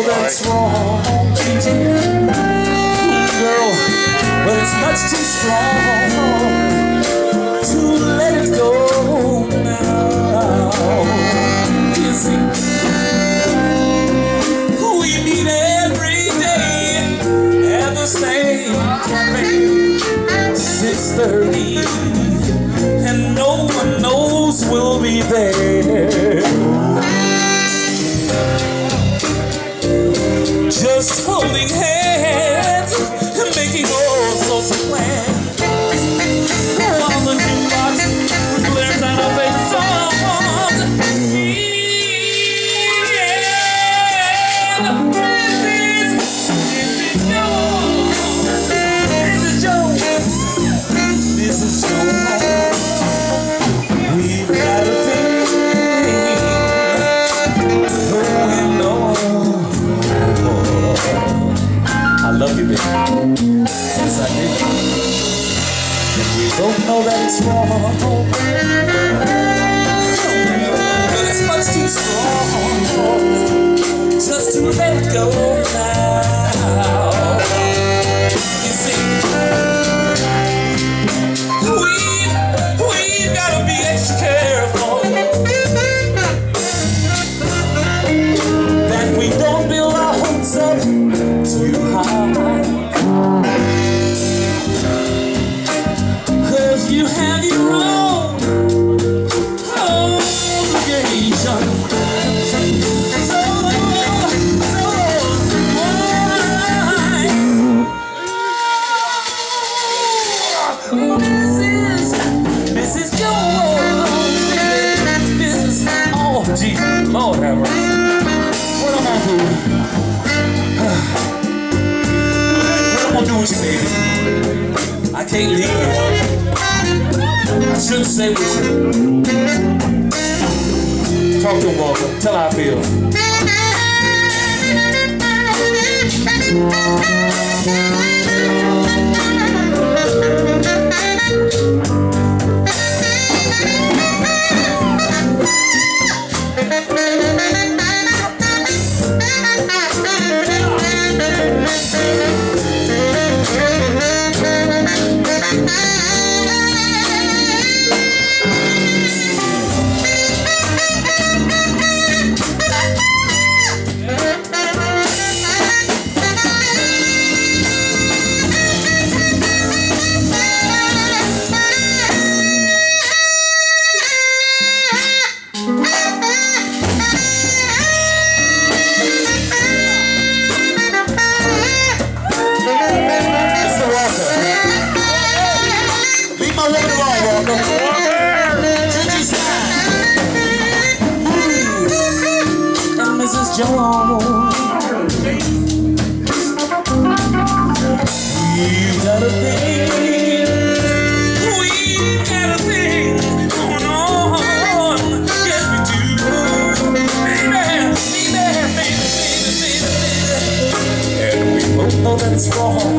know that it's wrong, girl, but it's much too strong to let it go now. You see, we meet every day at the same cafe, 6:30, and no one knows we'll be there. Just holding hands and making all sorts of plans, while the jukebox blares out a favorite song. This is Joe. We've got a thing going on. I love you, baby. Yes, I do. And we both know that it's wrong, but it's much too strong just to let it go now. You see, we've got to be extra careful that we don't build our hopes up too high, 'cause you have your own obligation. This is yours, baby. This is, oh Jesus, Lord have mercy. What am I doing? What am I doing with you, baby? I can't leave you. I shouldn't stay with you. Talk to him, Walter. Tell how I feel. And Mrs. Jones, we've got a thing, going on, yes we do, baby, and we both know that it's wrong,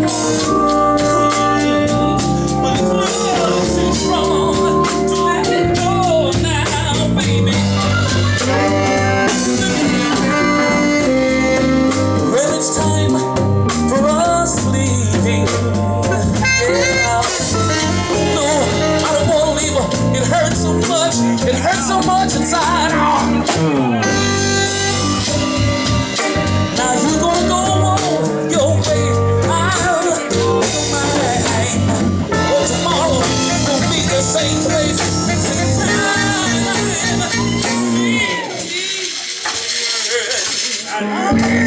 but it's much too strong to let it go now, baby. Well, it's time for us leaving. Yeah. No, I don't want to leave her. It hurts so much. It hurts so much inside. Now you're gonna go on your way. I'll go mine. But tomorrow will be the same place, same time.